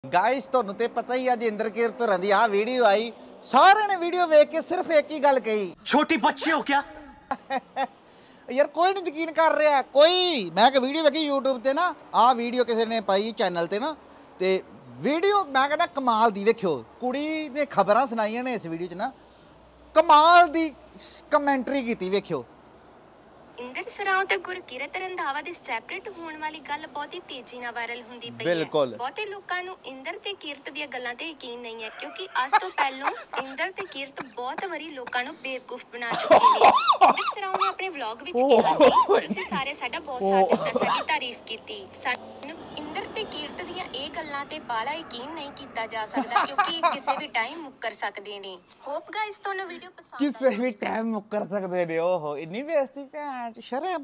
Guys ਤੁਹਾਨੂੰ ਤੇ ਪਤਾ ਹੀ ਅੱਜ ਇੰਦਰਕੀਰਤ ਹੋਰਾਂ ਦੀ ਆ ਵੀਡੀਓ ਆਈ ਸਾਰਿਆਂ ਨੇ ਵੀਡੀਓ ਵੇਖ ਕੇ ਸਿਰਫ ਇੱਕ ਹੀ ਗੱਲ ਕਹੀ ਛੋਟੀ ਬੱਚੀ ਹੋ ਕਿਆ यार कोई नहीं यकीन कर रहा कोई मैं वीडियो वेखी यूट्यूब ते ना आ वीडियो किसी ने पाई चैनल ते ना ते वीडियो मैं कहना कमाल दी वेखियो कुड़ी ने खबरां सुनाइयां ने इस वीडियो च ना कमाल दी कमेंटरी कीती वेखियो इंदर सराओ ते गुरकीरत रंधावा दे सैपरेट होने वाली गल बहुत ही तेजी नाल वायरल हुंदी पई है। बहुते लोकां नूं इंदर ते कीरत दी गल्लां ते यकीन नहीं है क्योंकि आज तो पहलों इंदर ते कीरत बहुत वारी लोकां नूं बेवकूफ बना चुके ने। इंदर सराओ ने अपने व्लॉग विच कहा सी तुसीं सारे साडा बहुत साथ दित्ता, साडी तारीफ कीती। सानूं इंदर ते कीरत दीयां ए गल्लां ते बाला यकीन नहीं कीता जा सकदा क्योंकि किसी भी टाइम मुक्कर सकदे ने। होप गाइस तुहानूं वीडियो पसंद किसी भी टाइम मुक्कर सकदे ने। ओहो इन्नी बेइज्जती भैन शर्म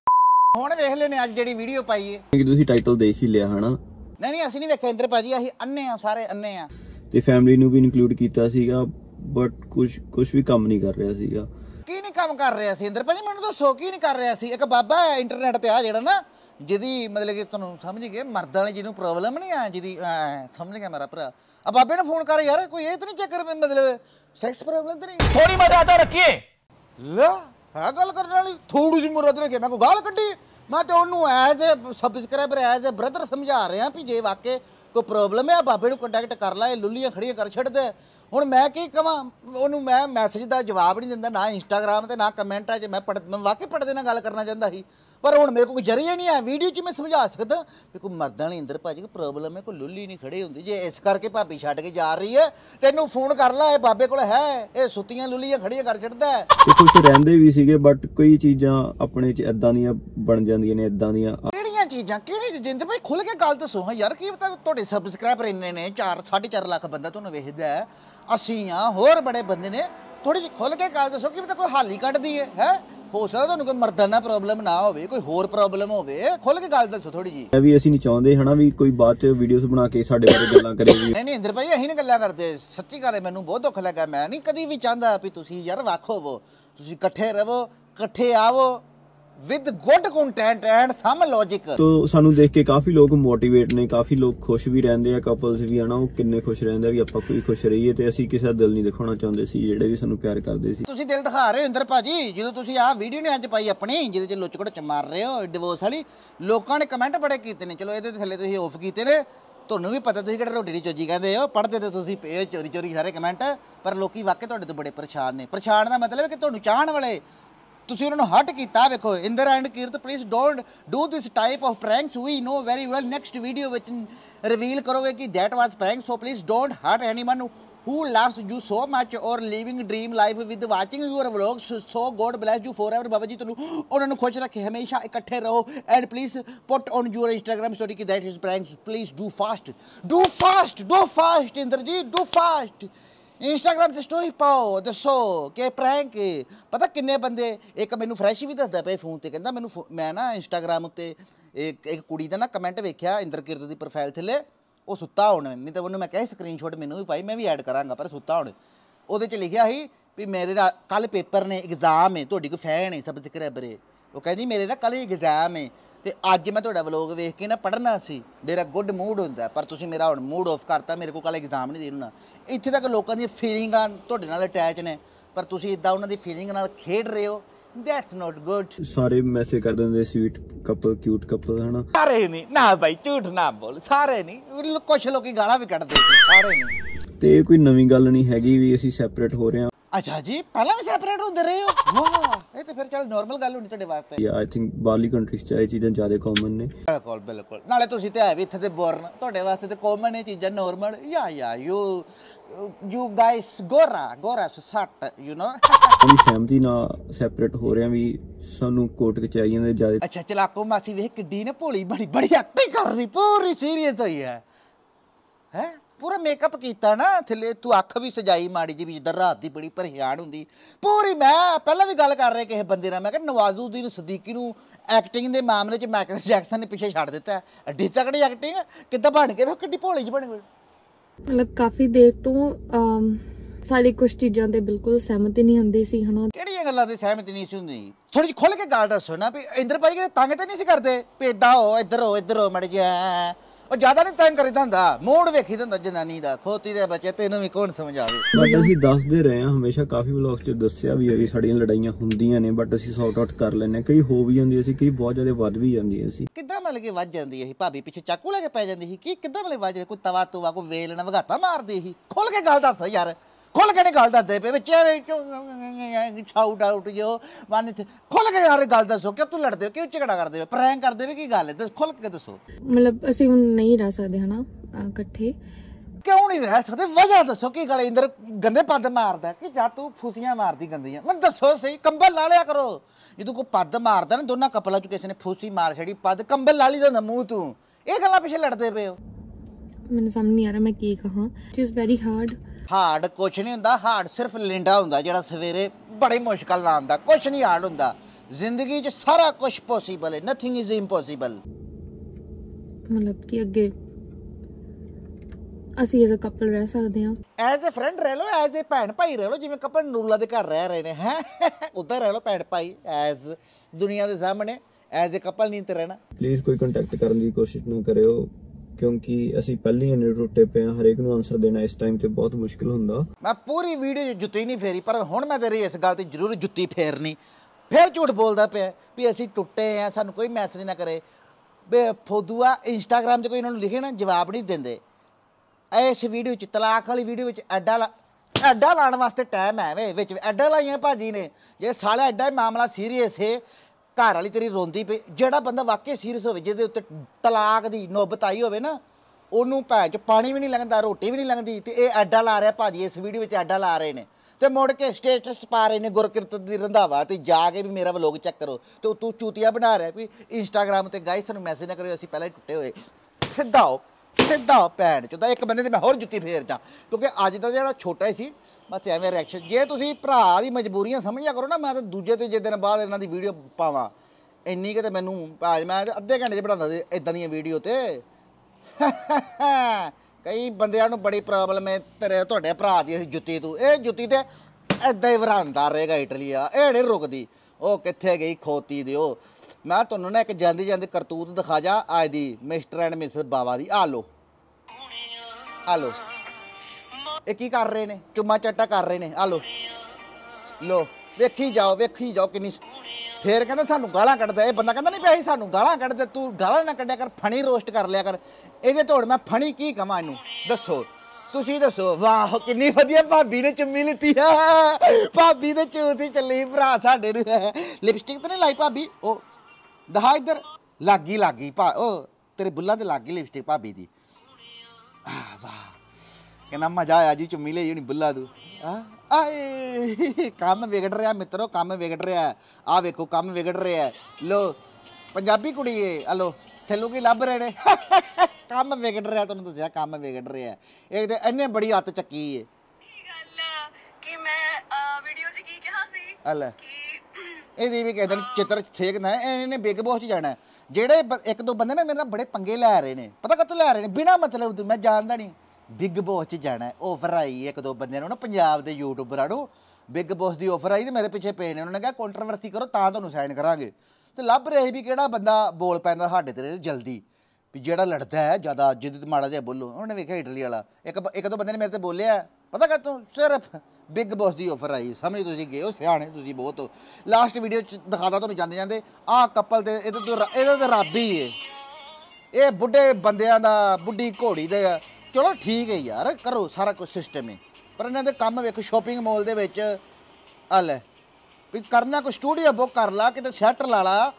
ਹੁਣ ਵੇਖ ਲੈਨੇ ਅੱਜ ਜਿਹੜੀ ਵੀਡੀਓ ਪਾਈ ਹੈ ਕਿ ਤੁਸੀਂ ਟਾਈਟਲ ਦੇਖ ਹੀ ਲਿਆ ਹਨਾ। ਨਹੀਂ ਅਸੀਂ ਨਹੀਂ ਵੇਖਿਆ ਇੰਦਰ ਭਾਜੀ, ਅਸੀਂ ਅੰਨੇ ਆ, ਸਾਰੇ ਅੰਨੇ ਆ ਤੇ ਫੈਮਿਲੀ ਨੂੰ ਵੀ ਇਨਕਲੂਡ ਕੀਤਾ ਸੀਗਾ ਬਟ ਕੁਝ ਵੀ ਕੰਮ ਨਹੀਂ ਕਰ ਰਿਹਾ ਸੀਗਾ। ਕੀ ਨਹੀਂ ਕੰਮ ਕਰ ਰਿਹਾ ਸੀ ਇੰਦਰ ਭਾਜੀ, ਮੈਨੂੰ ਦੱਸੋ ਕੀ ਨਹੀਂ ਕਰ ਰਿਹਾ ਸੀ। ਇੱਕ ਬਾਬਾ ਹੈ ਇੰਟਰਨੈਟ ਤੇ ਆ ਜਿਹੜਾ ਨਾ ਜਿਹਦੀ ਮਤਲਬ ਕਿ ਤੁਹਾਨੂੰ ਸਮਝ ਗਏ ਮਰਦਾਂ ਵਾਲੀ ਜਿਹਨੂੰ ਪ੍ਰੋਬਲਮ ਨਹੀਂ ਆ ਜਿਹਦੀ ਸਮਝ ਗਿਆ ਮੇਰਾ ਭਰਾ ਆ ਬਾਬੇ ਨੂੰ ਫੋਨ ਕਰ ਯਾਰ ਕੋਈ ਇਹ ਤਾਂ ਨਹੀਂ ਚੱਕਰ ਮਤਲਬ ਸੈਕਸ ਪ੍ਰੋਬਲਮ ਤਾਂ ਨਹੀਂ ਥੋੜੀ ਮਜ਼ਾ ਤਾਂ ਰੱਖੀਏ ਲਾ है गल करने वाली थोड़ी जी मुरत रखे मैं को गाल कड्डी मैं तो उन्होंने as a subscriber as a brother समझा रहा भी जे वाकई कोई प्रॉब्लम है बाबे कंटैक्ट कर ला लुलियां खड़ियां कर छड़ दे ਹੁਣ ਮੈਂ ਕੀ ਕਹਾਂ ਉਹਨੂੰ ਮੈਂ ਮੈਸੇਜ ਦਾ ਜਵਾਬ ਨਹੀਂ ਦਿੰਦਾ ਨਾ ਇੰਸਟਾਗ੍ਰਾਮ ਤੇ ਨਾ ਕਮੈਂਟਾਂ 'ਚ ਮੈਂ ਵਾਕਈ ਪੜਦੇ ਨਾਲ ਗੱਲ ਕਰਨਾ ਚਾਹੁੰਦਾ ਸੀ ਪਰ ਹੁਣ ਮੇਰੇ ਕੋਲ ਕੋਈ ਜਰੀਆ ਨਹੀਂ ਹੈ ਵੀਡੀਓ 'ਚ ਮੈਂ ਸਮਝਾ ਸਕਦਾ ਵੀ ਕੋਈ ਮਰਦਾਂ ਵਾਲੀ ਇੰਦਰ ਭਾਜੀ ਕੋਈ ਪ੍ਰੋਬਲਮ ਹੈ ਕੋਈ ਲੁੱਲੀ ਨਹੀਂ ਖੜੀ ਹੁੰਦੀ ਜੇ ਇਸ ਕਰਕੇ ਭਾਬੀ ਛੱਡ ਕੇ ਜਾ ਰਹੀ ਹੈ ਤੈਨੂੰ ਫੋਨ ਕਰ ਲੈ ਇਹ ਬਾਬੇ ਕੋਲ ਹੈ ਇਹ ਸੁੱਤੀਆਂ ਲੁੱਲੀਆਂ ਖੜੀਆਂ ਕਰ ਛੱਡਦਾ ਤੇ ਖੁਸ਼ ਰਹਿੰਦੇ ਵੀ ਸੀਗੇ ਬਟ ਕਈ ਚੀਜ਼ਾਂ ਆਪਣੇ 'ਚ ਇਦਾਂ ਦੀਆਂ ਬਣ ਜਾਂਦੀਆਂ ਨੇ ਇਦਾਂ ਦੀਆਂ ਚੀਜ਼ਾਂ ਕਿਹੜੀ ਜਿੰਦਰ ਭਾਈ ਖੁੱਲ ਕੇ ਗੱਲ ਦੱਸੋ ਹਾਂ ਯਾਰ ਕੀ ਪਤਾ ਤੁਹਾਡੇ ਸਬਸਕ੍ਰਾਈਬਰ ਇੰਨੇ ਨੇ 4.5 ਲੱਖ ਬੰਦਾ ਤੁਹਾਨੂੰ ਵੇਖਦਾ ਅਸੀਂ ਆ ਹੋਰ ਬੜੇ ਬੰਦੇ ਨੇ ਥੋੜੀ ਜਿਹੀ ਖੁੱਲ ਕੇ ਗੱਲ ਦੱਸੋ ਕਿ ਪਤਾ ਕੋਈ ਹਾਲੀ ਕੱਢਦੀ ਹੈ ਹੋ ਸਕਦਾ ਤੁਹਾਨੂੰ ਕੋਈ ਮਰਦਾਨਾ ਪ੍ਰੋਬਲਮ ਨਾ ਹੋਵੇ ਕੋਈ ਹੋਰ ਪ੍ਰੋਬਲਮ ਹੋਵੇ ਖੁੱਲ ਕੇ ਗੱਲ ਦੱਸੋ ਥੋੜੀ ਜੀ ਵੀ ਅਸੀਂ ਨਹੀਂ ਚਾਹੁੰਦੇ ਹਨਾ ਵੀ ਕੋਈ ਬਾਅਦ ਚ ਵੀਡੀਓਜ਼ ਬਣਾ ਕੇ ਸਾਡੇ ਬਾਰੇ ਗੱਲਾਂ ਕਰੇ ਵੀ ਨਹੀਂ ਇੰਦਰ ਭਾਈ ਅਸੀਂ ਨਹੀਂ ਗੱਲਾਂ ਕਰਦੇ ਸੱਚੀ ਗੱਲ ਹੈ ਮੈਨੂੰ ਬਹੁਤ ਦੁੱਖ ਲੱਗਾ ਮੈਂ ਨਹੀਂ ਕਦੀ ਵੀ ਚਾਹੁੰਦਾ ਵੀ ਤੁਸੀਂ ਯਾਰ ਵੱਖ ਹੋਵੋ ਤੁਸੀਂ ਇਕੱਠੇ ਰਹੋ ਇਕੱਠੇ ਆਵੋ with good content and some logic तो सानू देख के काफी लोग मोटिवेट ने काफी लोग खुश भी रहंदे आ कपल्स भी हना ਉਹ ਕਿੰਨੇ ਖੁਸ਼ ਰਹਿੰਦੇ ਵੀ ਆਪਾਂ ਕੋਈ ਖੁਸ਼ ਰਹੀਏ ਤੇ ਅਸੀਂ ਕਿਸੇ ਦਾ ਦਿਲ ਨਹੀਂ ਦਿਖਾਉਣਾ ਚਾਹੁੰਦੇ ਸੀ ਜਿਹੜੇ ਵੀ ਸਾਨੂੰ ਪਿਆਰ ਕਰਦੇ ਸੀ ਤੁਸੀਂ ਦਿਲ ਦਿਖਾ ਰਹੇ ਹੋ ਇੰਦਰ ਭਾਜੀ ਜਦੋਂ ਤੁਸੀਂ ਆਹ ਵੀਡੀਓ ਨੇ ਅੱਜ ਪਾਈ ਆਪਣੀ ਜਿਹਦੇ ਚ ਲੁੱਚਕੜ ਚ ਮਾਰ ਰਹੇ ਹੋ ਡਿਵੋਰਸ ਵਾਲੀ ਲੋਕਾਂ ਨੇ ਕਮੈਂਟ ਬੜੇ ਕੀਤੇ ਨੇ ਚਲੋ ਇਹਦੇ ਥੱਲੇ ਤੁਸੀਂ ਆਫ ਕੀਤੇ ਨੇ ਤੁਹਾਨੂੰ ਵੀ ਪਤਾ ਤੁਸੀਂ ਕਿਹੜਾ ਰੋਟੀ ਦੀ ਚੋਜੀ ਕਹਿੰਦੇ ਹੋ ਪੜ੍ਹਦੇ ਤੇ ਤੁਸੀਂ ਪਏ ਚੋਰੀ ਚੋਰੀ ਸਾਰੇ ਕਮੈਂਟ ਪਰ ਲੋਕੀ ਵਾਕਈ ਤੁਹਾਡੇ ਤੋਂ ਬੜੇ ਪਰੇਸ਼ਾਨ ਨੇ ਪਰੇਸ਼ਾਨ ਦਾ ਮਤਲਬ ਹੈ ਕਿ ਤੁਹਾਨੂੰ ਚਾਹਣ ਵਾਲੇ ਤੁਸੀਂ ਉਹਨਾਂ ਨੂੰ ਹਟ ਕੀਤਾ ਵੇਖੋ Inder and Kirat please don't do this type of pranks we know very well next video ਵਿੱਚ ਰਿਵੀਲ ਕਰੋਗੇ ਕਿ that was prank so please don't hurt anyone who loves you so much or living dream life with watching your vlogs so god bless you forever Baba ji ਤੁਹਾਨੂੰ ਉਹਨਾਂ ਨੂੰ ਖੁਸ਼ ਰੱਖੇ ਹਮੇਸ਼ਾ ਇਕੱਠੇ ਰਹੋ and please put on your instagram story ਕਿ that is pranks please do fast Inder ji do fast Instagram 'ਤੇ ਸਟੋਰੀ ਪਾਓ ਦੱਸੋ ਕਿ ਪ੍ਰੈਂਕ ਪਤਾ ਕਿੰਨੇ ਬੰਦੇ ਇੱਕ ਮੈਨੂੰ ਫਰੈਸ਼ ਵੀ ਦੱਸਦਾ ਪਿਆ ਫੋਨ 'ਤੇ ਕਹਿੰਦਾ ਮੈਨੂੰ ਮੈਂ ਨਾ ਇੰਸਟਾਗ੍ਰਾਮ ਉੱਤੇ ਇੱਕ ਕੁੜੀ ਦਾ ਨਾ ਕਮੈਂਟ ਵੇਖਿਆ ਇੰਦਰਕੀਰਤ ਦੀ ਪ੍ਰੋਫਾਈਲ ਥੱਲੇ ਉਹ ਸੁੱਤਾ ਹੁਣ ਨਹੀਂ ਤਾਂ ਉਹਨੂੰ ਮੈਂ ਕਿਹਾ ਸਕਰੀਨਸ਼ਾਟ ਮੈਨੂੰ ਵੀ ਪਾਈ ਮੈਂ ਵੀ ਐਡ ਕਰਾਂਗਾ ਪਰ ਸੁੱਤਾ ਹੁਣ ਉਹਦੇ 'ਚ ਲਿਖਿਆ ਸੀ ਵੀ ਮੇਰੇ ਨਾਲ ਕੱਲ੍ਹ ਪੇਪਰ ਨੇ ਐਗਜ਼ਾਮ ਹੈ ਤੁਹਾਡੀ ਕੋਈ ਫੈਨ ਹੈ ਸਬਸਕ੍ਰਾਈਬਰ ਹੈ ਉਹ ਕਹਿੰਦੀ ਮੇਰੇ ਨਾਲ ਕੱਲ੍ਹ ਐਗਜ਼ਾਮ ਹੈ ਤੇ ਅੱਜ ਮੈਂ ਤੁਹਾਡਾ ਵਲੋਗ ਵੇਖ ਕੇ ਨਾ ਪੜ੍ਹਨਾ ਸੀ ਮੇਰਾ ਗੁੱਡ ਮੂਡ ਹੁੰਦਾ ਪਰ ਤੁਸੀਂ ਮੇਰਾ ਹੁਣ ਮੂਡ ਆਫ ਕਰਤਾ ਮੇਰੇ ਕੋਲ ਕੱਲ੍ਹ ਐਗਜ਼ਾਮ ਨਹੀਂ ਦੇਣਾ ਇੱਥੇ ਤੱਕ ਲੋਕਾਂ ਦੀਆਂ ਫੀਲਿੰਗਾਂ ਤੁਹਾਡੇ ਨਾਲ ਅਟੈਚ ਨੇ ਪਰ ਤੁਸੀਂ ਇੱਦਾਂ ਉਹਨਾਂ ਦੀ ਫੀਲਿੰਗ ਨਾਲ ਖੇਡ ਰਹੇ ਹੋ ਦੈਟਸ ਨਾਟ ਗੁੱਡ ਸਾਰੇ ਮੈਸੇਜ ਕਰ ਦਿੰਦੇ ਸਵੀਟ ਕਪਲ ਕਿਊਟ ਕਪਲ ਹਨਾ ਸਾਰੇ ਨਹੀਂ ਨਾ ਭਾਈ ਝੂਠ ਨਾ ਬੋਲ ਸਾਰੇ ਨਹੀਂ ਕੁਛ ਲੋਕੀ ਗਾਲਾਂ ਵੀ ਕੱਢਦੇ ਸੀ ਸਾਰੇ ਨਹੀਂ ਤੇ ਕੋਈ ਨਵੀਂ ਗੱਲ ਨਹੀਂ ਹੈਗੀ ਵੀ ਅਸੀਂ ਸੈਪਰੇਟ ਹੋ ਰਹੇ ਹਾਂ अच्छा जी पहले भी सेपरेट होते रहे हो वाह ये तो फिर चल नॉर्मल गल होनी ਤੁਹਾਡੇ ਵਾਸਤੇ आई थिंक ਬਾਹਰਲੀ ਕੰਟਰੀਜ਼ 'ਚ ਇਹ ਚੀਜ਼ਾਂ ਜ਼ਿਆਦਾ ਕਾਮਨ ਨੇ ਬਿਲਕੁਲ ਨਾਲੇ ਤੁਸੀਂ ਤੇ ਹੈ ਵੀ ਇੱਥੇ ਤੇ ਬੋਰਨ ਤੁਹਾਡੇ ਵਾਸਤੇ ਤੇ ਕਾਮਨ ਇਹ ਚੀਜ਼ਾਂ ਨਾਰਮਲ ਯਾ ਯੂ ਗਾਇਸ ਗੋਰਾ ਸੱਟ ਯੂ نو ਅਸੀਂ ਸਹਿਮਤੀ ਨਾਲ ਸੈਪਰੇਟ ਹੋ ਰਹੇ ਹਾਂ ਵੀ ਸਾਨੂੰ ਕੋਰਟ ਕਚਹਿਰੀਆਂ ਦੇ ਜ਼ਿਆਦਾ ਅੱਛਾ ਚਲਾਕੋ ਮਾਸੀ ਵੇਖ ਕਿੱਡੀ ਨੇ ਭੋਲੀ ਬੜੀ ਐਕਟਿੰਗ ਕਰ ਰਹੀ ਪੂਰੀ ਸੀਰੀਅਸ ਹੋਈ ਹੈ पूरा मेकअप किया ना थले तू अख भी सजाई माड़ी जी भी जिधर रात की बड़ी परेशान होंगी पूरी मैं पहले भी गल कर रहा किसी बंदे मैं नवाजुद्दीन सदीकी नूं एक्टिंग के मामले च माइकल जैक्सन ने पिछे छड़ दिता है एड्डी तगड़ी एक्टिंग किद्दां बन के किड्डी भोली जी बन गई मतलब काफी देर तो सारी कुछ चीज़ां ते बिल्कुल सहमत नहीं हुंदे सी हना किहड़ियां गल्लां ते सहमत नहीं सी हुंदी थोड़ी जी खुल के गल दसो ना भी इंदर भाई तंग ते नहीं सी करदे भी इदां हो इधर हो माड़ी जी ਉਹ ਜ਼ਿਆਦਾ ਨਹੀਂ ਤੰਗ ਕਰੀਦਾ ਹੁੰਦਾ, ਮੂਡ ਵੇਖੀ ਦਾ ਹੁੰਦਾ ਜਨਾਨੀ ਦਾ। ਖੋਤੀ ਦੇ ਬੱਚੇ ਤੈਨੂੰ ਵੀ ਕੌਣ ਸਮਝਾਵੇ। ਬਟ ਅਸੀਂ ਦੱਸਦੇ ਰਹੇ ਹਾਂ ਹਮੇਸ਼ਾ, ਕਾਫੀ ਵਲੌਗਸ 'ਚ ਦੱਸਿਆ ਵੀ ਹੈ ਵੀ ਸਾਡੀਆਂ ਲੜਾਈਆਂ ਹੁੰਦੀਆਂ ਨੇ, ਬਟ ਅਸੀਂ ਸੌਟ ਆਊਟ ਕਰ ਲੈਂਦੇ ਹਾਂ। ਕਈ ਹੋ ਵੀ ਜਾਂਦੀਆਂ ਸੀ, ਕਈ ਬਹੁਤ ਜ਼ਿਆਦਾ ਵੱਧ ਵੀ ਜਾਂਦੀਆਂ ਸੀ। ਕਿੱਦਾਂ ਮਤਲਬ ਕਿ ਵੱਜ ਜਾਂਦੀ ਸੀ? ਭਾਬੀ ਪਿੱਛੇ ਚਾਕੂ ਲੈ ਕੇ ਪੈ ਜਾਂਦੀ ਸੀ ਕਿ ਕਿੱਦਾਂ ਮਤਲਬ ਵੱਜ? ਕੋਈ ਤਵਾ ਤੁਵਾ ਕੋਈ ਵੇਲਣਾ ਵਗਾਤਾ ਮਾਰਦੀ ਸੀ? ਖੁੱਲ ਕੇ ਗੱਲ ਦੱਸ ਯਾਰ, ਖੁੱਲ ਕੇ ਨਹੀਂ ਗੱਲ ਦੱਸਦੇ ਪਏ ਵਿੱਚ ਸ਼ਾਊਟ ਆਊਟ ਜੋ ਮਨ ਚ। ਖੁੱਲ ਕੇ ਯਾਰ ਗੱਲ ਦੱਸੋ, ਕਿਉਂ ਤੂੰ ਲੜਦੇ ਹੋ, ਕਿਉਂ ਝਗੜਾ ਕਰਦੇ ਹੋ, ਪ੍ਰੈਂਕ ਕਰਦੇ ਹੋ, ਕੀ ਗੱਲ ਹੈ? ਖੁੱਲ ਕੇ ਦੱਸੋ। ਮਤਲਬ ਅਸੀਂ ਹੁਣ ਨਹੀਂ ਰਹਿ ਸਕਦੇ ਹਨਾ ਇਕੱਠੇ। ਕਿਉਂ ਨਹੀਂ ਰਹਿ ਸਕਦੇ? ਵਜ੍ਹਾ ਦੱਸੋ ਕੀ ਗੱਲ? ਇੰਦਰ ਗੰਦੇ ਪੱਦ ਮਾਰਦਾ ਕਿ ਜਾਂ ਤੂੰ ਫੁਸੀਆਂ ਮਾਰਦੀ ਗੰਦੀਆਂ? ਮੈਨੂੰ ਦੱਸੋ ਸਹੀ। ਕੰਬਲ ਲਾ ਲਿਆ ਕਰੋ ਜਦੋਂ ਕੋਈ ਪੱਦ ਮਾਰਦਾ ਨਾ, ਦੋਨਾਂ ਕਪਲਾਂ ਚ ਕਿਸੇ ਨੇ ਫੂਸੀ ਮਾਰ ਛੜੀ, ਪੱਦ ਕੰਬਲ ਲਾ ਲਈ ਦਾ ਮੂੰਹ ਤੂੰ। ਇਹ ਗੱਲਾਂ ਪਿੱਛੇ ਲੜਦੇ ਪਏ ਹੋ। ਮੈਨੂੰ ਸਮਝ ਨਹੀਂ ਆ ਰਿਹਾ ਮੈਂ ਕੀ ਕਹਾਂ। It is very hard. Hard ਕੁਛ ਨਹੀਂ ਹੁੰਦਾ, ਹਾਰਡ ਸਿਰਫ ਲਿੰਡਾ ਹੁੰਦਾ ਜਿਹੜਾ ਸਵੇਰੇ ਬੜੀ ਮੁਸ਼ਕਲ ਨਾਲ ਆਉਂਦਾ। ਕੁਛ ਨਹੀਂ ਹਾਰਡ ਹੁੰਦਾ ਜ਼ਿੰਦਗੀ 'ਚ, ਸਾਰਾ ਕੁਛ ਪੋਸੀਬਲ ਹੈ, ਨਥਿੰਗ ਇਜ਼ ਇੰਪੋਸੀਬਲ। ਮਤਲਬ ਕਿ ਅੱਗੇ ਅਸੀਂ ਐਜ਼ ਅ ਕਪਲ ਰਹਿ ਸਕਦੇ ਹਾਂ, ਐਜ਼ ਅ ਫਰੈਂਡ ਰਹਿ ਲਓ, ਐਜ਼ ਅ ਭੈਣ ਭਾਈ ਰਹਿ ਲਓ, ਜਿਵੇਂ ਕਪਲ ਨੂਰਲਾ ਦੇ ਘਰ ਰਹਿ ਰਹੇ ਨੇ ਹੈ ਉੱਦਾਂ ਰਹਿ ਲਓ ਭੈਣ ਭਾਈ, ਐਜ਼ ਦੁਨੀਆ ਦੇ ਸਾਹਮਣੇ ਐਜ਼ ਅ ਕਪਲ ਨਹੀਂ ਤੇ ਰਹਿਣਾ। ਪਲੀਜ਼ ਕੋਈ ਕੰਟੈਕਟ ਕਰਨ ਦੀ ਕੋਸ਼ਿਸ਼ ਨਾ ਕਰਿਓ, ਕਿਉਂਕਿ ਅਸੀਂ ਪਹਿਲਾਂ ਹੀ ਇੰਨੇ ਟੁੱਟੇ ਪਏ ਹਾਂ। ਹਰੇਕ ਨੂੰ ਆਨਸਰ ਦੇਣਾ ਇਸ ਟਾਈਮ ਤੇ ਬਹੁਤ ਮੁਸ਼ਕਿਲ ਹੁੰਦਾ। ਮੈਂ ਪੂਰੀ ਵੀਡੀਓ 'ਚ ਜੁੱਤੀ ਨਹੀਂ ਫੇਰੀ, ਪਰ ਹੁਣ ਮੈਂ ਤੇਰੀ ਇਸ ਗੱਲ ਤੇ ਜ਼ਰੂਰ ਜੁੱਤੀ ਫੇਰਨੀ। ਫਿਰ ਝੂਠ ਬੋਲਦਾ ਪਿਆ ਵੀ ਅਸੀਂ ਟੁੱਟੇ ਆ, ਸਾਨੂੰ ਕੋਈ ਮੈਸੇਜ ਨਾ ਕਰੇ। ਬੇ ਫੋਦੂਆ ਇੰਸਟਾਗ੍ਰਾਮ 'ਤੇ ਕੋਈ ਇਹਨਾਂ ਨੂੰ ਲਿਖੇ ਨਾ, ਜਵਾਬ ਨਹੀਂ ਦਿੰਦੇ। ਇਸ ਵੀਡੀਓ 'ਚ ਤਲਾਕ ਵਾਲੀ ਵੀਡੀਓ ਵਿੱਚ ਐਡਾ ਲਾਉਣ ਵਾਸਤੇ ਟਾਈਮ ਹੈ ਵੇ, ਵਿੱਚ ਐਡਾ ਲਾਈਆਂ ਭਾਜੀ ਨੇ। ਜੇ ਸਾਲਾ ਐਡਾ ਮਾਮਲਾ ਸੀਰੀਅਸ ਹੈ, ਘਰ ਵਾਲੀ ਤੇਰੀ ਰੋਂਦੀ ਪਈ, ਜਿਹੜਾ ਬੰਦਾ ਵਾਕਈ ਸੀਰੀਅਸ ਹੋਵੇ, ਜਿਹਦੇ ਉੱਤੇ ਤਲਾਕ ਦੀ ਨੌਬਤ ਆਈ ਹੋਵੇ ਨਾ, ਉਹਨੂੰ ਭੈਣ 'ਚ ਪਾਣੀ ਵੀ ਨਹੀਂ ਲੰਘਦਾ, ਰੋਟੀ ਵੀ ਨਹੀਂ ਲੰਘਦੀ। ਤੇ ਇਹ ਐਡਾ ਲਾ ਰਿਹਾ ਭਾਜੀ, ਇਸ ਵੀਡੀਓ ਵਿੱਚ ਐਡਾ ਲਾ ਰਹੇ ਨੇ ਤੇ ਮੁੜ ਕੇ ਸਟੇਟਸ ਪਾ ਰਹੇ ਨੇ ਗੁਰਕਿਰਤ ਦੀ ਰੰਧਾਵਾ ਤੇ ਜਾ ਕੇ ਵੀ ਮੇਰਾ ਵਲੋਗ ਚੈੱਕ ਕਰੋ। ਤੇ ਤੂੰ ਚੂਤੀਆ ਬਣਾ ਰਿਹਾ ਵੀ ਇੰਸਟਾਗ੍ਰਾਮ ਤੇ ਗਾਇਸ ਸਾਨੂੰ ਮੈਸੇਜ ਨਾ ਕਰਿਓ, ਅਸੀਂ ਪਹਿਲਾਂ ਹੀ ਟੁੱਟੇ ਹੋਏ। ਸਿੱਧਾ ਹੋ ਭੈਣ ਚੋਦਾ। ਇੱਕ ਬੰਦੇ ਤੇ ਮੈਂ ਹੋਰ ਜੁੱਤੀ ਫੇਰ ਜਾ, ਕਿਉਂਕਿ ਅੱਜ ਦਾ ਜਿਹੜਾ ਛੋਟਾ ਹੀ ਸੀ, ਬਸ ਐਵੇਂ ਰਿਐਕਸ਼ਨ। ਜੇ ਤੁਸੀਂ ਭਰਾ ਦੀ ਮਜਬੂਰੀਆਂ ਸਮਝਿਆ ਕਰੋ ਨਾ, ਮੈਂ ਤਾਂ ਦੂਜੇ ਤੀਜੇ ਦਿਨ ਬਾਅਦ ਇਹਨਾਂ ਦੀ ਵੀਡੀਓ ਪਾਵਾਂ। ਇੰਨੀ ਕਿਤੇ ਮੈਨੂੰ ਭਾਜ ਮੈਂ ਅੱਧੇ ਘੰਟੇ 'ਚ ਬਣਾਉਂਦਾ ਸੀ ਇੱਦਾਂ ਦੀਆਂ ਵੀਡੀਓ। ਤੇ ਕਈ ਬੰਦਿਆਂ ਨੂੰ ਬੜੀ ਪ੍ਰੋਬਲਮ ਹੈ ਤੁਹਾਡੇ ਭਰਾ ਦੀ ਜੁੱਤੀ ਤੋਂ। ਇਹ ਜੁੱਤੀ ਤੇ ਇੱਦਾਂ ਹੀ ਵਰਾਂਦਾ ਰਹੇਗਾ ਇਟਲੀ ਆ, ਇਹ ਨਹੀਂ ਰੁਕਦੀ। ਉਹ ਕਿੱਥੇ ਗਈ ਖੋਤੀ ਦਿਓ। ਮੈਂ ਤੁਹਾਨੂੰ ਨਾ ਇੱਕ ਜਾਂਦੀ ਕਰਤੂਤ ਦਿਖਾ ਜਾ ਅੱਜ ਦੀ ਮਿਸਟਰ ਐਂਡ ਮਿਸਿਸ ਬਾਵਾ ਦੀ। ਆ ਲੋ ਇਹ ਕੀ ਕਰ ਰਹੇ ਨੇ? ਚੁੰਮਾ ਚੱਟਾ ਕਰ ਰਹੇ ਨੇ। ਆ ਲੋ ਵੇਖੀ ਜਾਓ ਕਿੰਨੀ। ਫੇਰ ਕਹਿੰਦਾ ਸਾਨੂੰ ਗਾਲਾਂ ਕੱਢਦਾ। ਇਹ ਬੰਦਾ ਕਹਿੰਦਾ ਨਹੀਂ ਪਿਆ ਸਾਨੂੰ ਗਾਲਾਂ ਕੱਢਦੇ, ਤੂੰ ਗਾਲਾਂ ਨਾ ਕੱਢਿਆ ਕਰ, ਫਣੀ ਰੋਸਟ ਕਰ ਲਿਆ ਕਰ। ਇਹਦੇ ਤੋਂ ਮੈਂ ਫਣੀ ਕੀ ਕਵਾਂ ਇਹਨੂੰ? ਦੱਸੋ, ਤੁਸੀਂ ਦੱਸੋ। ਵਾਹ ਕਿੰਨੀ ਵਧੀਆ ਭਾਬੀ ਨੇ ਚੁੰਮੀ ਲਿੱਤੀ ਆ। ਭਾਬੀ ਦੇ ਚੂਤ ਹੀ ਚੱਲੀ ਭਰਾ ਸਾਡੇ ਨੂੰ। ਲਿਪਸਟਿਕ ਤਾਂ ਨਹੀਂ ਲਾਈ ਭਾਬੀ? ਉਹ ਦਿਖਾ ਇੱਧਰ। ਲੱਗੀ ਉਹ ਤੇਰੇ ਬੁੱਲਾਂ ਤੇ ਲੱਗ ਗਈ ਲਿਪਸਟਿਕ ਭਾਬੀ ਦੀ। ਵਾਹ ਕਹਿੰਦਾ ਮਜ਼ਾ ਆਇਆ ਜੀ, ਚੁੰਮੀ ਲਈ ਹੋਣੀ ਬੁੱਲਾਂ ਤੂੰ। ਆਏ ਕੰਮ ਵਿਗੜ ਰਿਹਾ ਮਿੱਤਰੋ, ਕੰਮ ਵਿਗੜ ਰਿਹਾ। ਆ ਵੇਖੋ ਕੰਮ ਵਿਗੜ ਰਿਹਾ। ਲੋ ਪੰਜਾਬੀ ਕੁੜੀ ਏ। ਹਲੋ ਥੱਲੋਂ ਕੀ ਲੱਭ ਰਹੇ ਨੇ? ਕੰਮ ਵਿਗੜ ਰਿਹਾ, ਤੁਹਾਨੂੰ ਦੱਸਿਆ ਕੰਮ ਵਿਗੜ ਰਿਹਾ। ਇਹ ਤੇ ਇਹਨੇ ਬੜੀ ਹੱਥ ਚੱਕੀ ਏ। ਕਿ ਮੈਂ ਵੀਡੀਓ 'ਚ ਕੀ ਕਿਹਾ ਸੀ? ਹਲ ਇਹਦੀ ਵੀ ਕਹਿੰਦੇ ਚਿੱਤਰ ਛੇਕਣਾ। ਇਹਨੇ ਬਿਗ ਬੌਸ 'ਚ ਜਾਣਾ। ਜਿਹੜੇ ਇੱਕ ਦੋ ਬੰਦੇ ਨੇ ਮੇਰੇ ਨਾਲ ਬੜੇ ਪੰਗੇ ਲੈ ਰਹੇ ਨੇ, ਪਤਾ ਕਦੋਂ ਲੈ ਰਹੇ ਨੇ? ਬਿਨਾਂ ਮਤਲਬ ਤੋਂ, ਮੈਂ ਜਾਣਦਾ ਨਹੀਂ। ਬਿਗ ਬੌਸ 'ਚ ਜਾਣਾ ਆਫਰ ਆਈ ਇੱਕ ਦੋ ਬੰਦਿਆਂ ਨੂੰ ਨਾ, ਪੰਜਾਬ ਦੇ ਯੂਟਿਊਬਰਾਂ ਨੂੰ ਬਿਗ ਬੌਸ ਦੀ ਆਫਰ ਆਈ ਤੇ ਮੇਰੇ ਪਿੱਛੇ ਪਏ ਨੇ। ਉਹਨਾਂ ਨੇ ਕਿਹਾ ਕੰਟਰੋਵਰਸੀ ਕਰੋ ਤਾਂ ਤੁਹਾਨੂੰ ਸਾਈਨ ਕਰਾਂਗੇ। ਤੇ ਲੱਭ ਰਹੇ ਵੀ ਕਿਹੜਾ ਬੰਦਾ ਬੋਲ ਪੈਂਦਾ ਸਾਡੇ ਤੇ ਜਲਦੀ, ਵੀ ਜਿਹੜਾ ਲੜਦਾ ਹੈ ਜ਼ਿਆਦਾ, ਜਿਹਦੇ ਮਾੜਾ ਜਿਹਾ ਬੋਲੋ। ਉਹਨੇ ਵੇਖਿਆ ਇਟਲੀ ਵਾਲਾ ਇੱਕ ਦੋ ਬੰਦੇ ਨੇ ਮੇਰੇ ਤੇ ਬੋਲਿਆ, ਪਤਾ ਕਰ ਤੂੰ ਸਿਰਫ ਬਿਗ ਬੌਸ ਦੀ ਆਫਰ ਆਈ। ਸਮਝ ਤੁਸੀਂ ਗਏ ਹੋ, ਸਿਆਣੇ ਤੁਸੀਂ ਬਹੁਤ ਹੋ। ਲਾਸਟ ਵੀਡੀਓ 'ਚ ਦਿਖਾਦਾ ਤੁਹਾਨੂੰ ਜਾਂਦੇ ਆਹ ਕਪਲ ਤੇ ਇਹਦੇ ਤੇ ਰੱਬ ਹੀ ਹੈ। ਇਹ ਬੁੱਢੇ ਬੰਦਿਆਂ ਦਾ, ਬੁੱਢੀ ਘੋੜੀ ਦੇ। ਚਲੋ ਠੀਕ ਹੈ ਯਾਰ, ਕਰੋ ਸਾਰਾ ਕੁਝ ਸਿਸਟਮ ਹੈ, ਪਰ ਇਹਨਾਂ ਦੇ ਕੰਮ ਵੇਖੋ। ਸ਼ੋਪਿੰਗ ਮਾਲ ਦੇ ਵਿੱਚ ਲੈ ਵੀ ਕਰਨਾ ਕੋਈ ਸਟੂਡੀਓ ਬੁੱਕ ਕਰ ਲਾ, ਕਿਤੇ ਸ਼ਟਰ ਲਾ ਲਾ।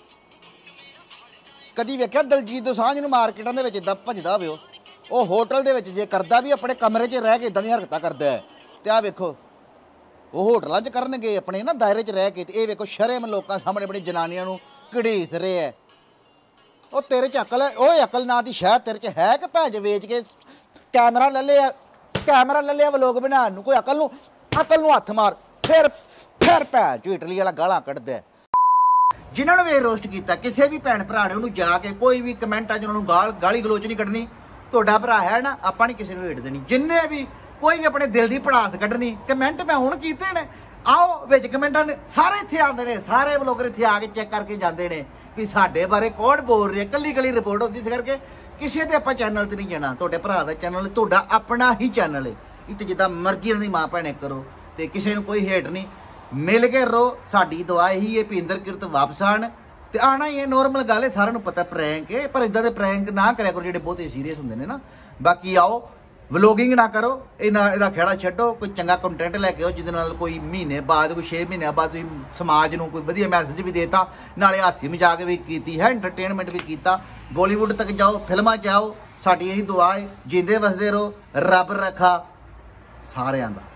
ਕਦੀ ਵੇਖਿਆ ਦਲਜੀਤ ਦੋਸਾਂਝ ਨੂੰ ਮਾਰਕੀਟਾਂ ਦੇ ਵਿੱਚ ਇੱਦਾਂ ਭੱਜਦਾ ਹੋਵੇ? ਉਹ ਹੋਟਲ ਦੇ ਵਿੱਚ ਜੇ ਕਰਦਾ ਵੀ ਆਪਣੇ ਕਮਰੇ 'ਚ ਰਹਿ ਕੇ ਇੱਦਾਂ ਦੀਆਂ ਹਰਕਤਾਂ ਕਰਦਾ ਹੈ। ਤੇ ਆਹ ਵੇਖੋ ਉਹ ਹੋਟਲਾਂ 'ਚ ਕਰਨਗੇ ਆਪਣੇ ਨਾ ਦਾਇਰੇ 'ਚ ਰਹਿ ਕੇ। ਤੇ ਇਹ ਵੇਖੋ ਸ਼ਰਮ ਲੋਕਾਂ ਸਾਹਮਣੇ ਆਪਣੀ ਜਨਾਨੀਆਂ ਨੂੰ ਘੜੀਸ ਰਹੇ ਹੈ। ਉਹ ਤੇਰੇ 'ਚ ਅਕਲ ਹੈ? ਉਹ ਅਕਲ ਨਾਂ ਦੀ ਸ਼ਾਇਦ ਤੇਰੇ 'ਚ ਹੈ ਕਿ ਭੈਜ ਵੇਚ ਕੇ ਕੈਮਰਾ ਲੈ ਲਿਆ ਵਲੋਗ ਬਣਾਉਣ ਨੂੰ? ਕੋਈ ਅਕਲ ਨੂੰ ਹੱਥ ਮਾਰ। ਫਿਰ ਭੈਣ ਚੋ ਇਟਲੀ ਵਾਲਾ ਗਾਲਾਂ ਕੱਢਦਾ। ਜਿਨ੍ਹਾਂ ਨੂੰ ਇਹ ਰੋਸਟ ਕੀਤਾ, ਕਿਸੇ ਵੀ ਭੈਣ ਭਰਾ ਨੇ ਉਹਨੂੰ ਜਾ ਕੇ ਕੋਈ ਵੀ ਕਮੈਂਟਾਂ 'ਚ ਉਹਨਾਂ ਨੂੰ ਗਾਲੀ ਗਲੋਚ ਨਹੀਂ ਕੱਢਣੀ। ਤੁਹਾਡਾ ਭਰਾ ਹੈ ਨਾ, ਆਪਾਂ ਨਹੀਂ ਕਿਸੇ ਨੂੰ ਹੇਠ ਦੇਣੀ। ਜਿੰਨੇ ਵੀ ਕੋਈ ਵੀ ਆਪਣੇ ਦਿਲ ਦੀ ਭੜਾਸ ਕੱਢਣੀ, ਕਮੈਂਟ ਮੈਂ ਹੁਣ ਕੀਤੇ ਨੇ। ਆਓ ਵਿੱਚ ਕਮੈਂਟਾਂ ਨੇ ਸਾਰੇ ਇੱਥੇ ਆਉਂਦੇ ਨੇ, ਸਾਰੇ ਵਲੋਗਰ ਇੱਥੇ ਆ ਕੇ ਚੈੱਕ ਕਰਕੇ ਜਾਂਦੇ ਨੇ ਵੀ ਸਾਡੇ ਬਾਰੇ ਕੌਣ ਬੋਲ ਰਿਹਾ। ਕੱਲੀ ਰਿਪੋਰਟ ਹੁੰਦੀ, ਇਸ ਕਰਕੇ ਕਿਸੇ ਦੇ ਆਪਾਂ ਚੈਨਲ ਤੇ ਨਹੀਂ ਜਾਣਾ, ਤੁਹਾਡੇ ਭਰਾ ਦਾ ਚੈਨਲ, ਤੁਹਾਡਾ ਆਪਣਾ ਹੀ ਚੈਨਲ ਹੈ। ਇੱਥੇ ਜਿੱਦਾਂ ਮਰਜ਼ੀ ਇਹਨਾਂ ਦੀ ਮਾਂ ਭੈਣੇ ਕਰੋ ਤੇ ਕਿਸੇ ਨੂੰ ਕੋਈ ਹੇਟ ਨਹੀਂ, ਮਿਲ ਕੇ ਰਹੋ। ਸਾਡੀ ਦੁਆ ਇਹੀ ਹੈ ਵੀ ਇੰਦਰਕਿਰਤ ਵਾਪਸ ਆਣ ਤੇ ਆਣਾ ਹੀ ਹੈ, ਨੋਰਮਲ ਗੱਲ ਹੈ, ਸਾਰਿਆਂ ਨੂੰ ਪਤਾ ਪ੍ਰੈਂਕ ਹੈ, ਪਰ ਇਦਾਂ ਦੇ ਪ੍ਰੈਂਕ ਨਾ ਕਰਿਆ ਕਰੋ ਜਿਹੜੇ ਬਹੁਤੇ ਸੀਰੀਅਸ ਹੁੰਦੇ ਨੇ ਨਾ। ਬਾਕੀ ਆਓ ਵਲੋਗਿੰਗ ਨਾ ਕਰੋ, ਇਹਦਾ ਖੇੜਾ ਛੱਡੋ, ਕੋਈ ਚੰਗਾ ਕੰਟੈਂਟ ਲੈ ਕੇ ਆਓ ਜਿਹਦੇ ਨਾਲ ਕੋਈ ਮਹੀਨੇ ਬਾਅਦ, ਕੋਈ 6 ਮਹੀਨਿਆਂ ਬਾਅਦ ਤੁਸੀਂ ਸਮਾਜ ਨੂੰ ਕੋਈ ਵਧੀਆ ਮੈਸੇਜ ਵੀ ਦੇਤਾ, ਨਾਲੇ ਹਾਸੀ ਮਜ਼ਾਕ ਵੀ ਕੀਤੀ ਹੈ, ਐਂਟਰਟੇਨਮੈਂਟ ਵੀ ਕੀਤਾ। ਬਾਲੀਵੁੱਡ ਤੱਕ ਜਾਓ, ਫਿਲਮਾਂ 'ਚ ਆਓ, ਸਾਡੀ ਇਹੀ ਦੁਆ ਹੈ, ਜਿੰਦੇ ਵਸਦੇ ਰਹੋ, ਰੱਬ ਰੱਖਾ ਸਾਰਿਆਂ ਦਾ।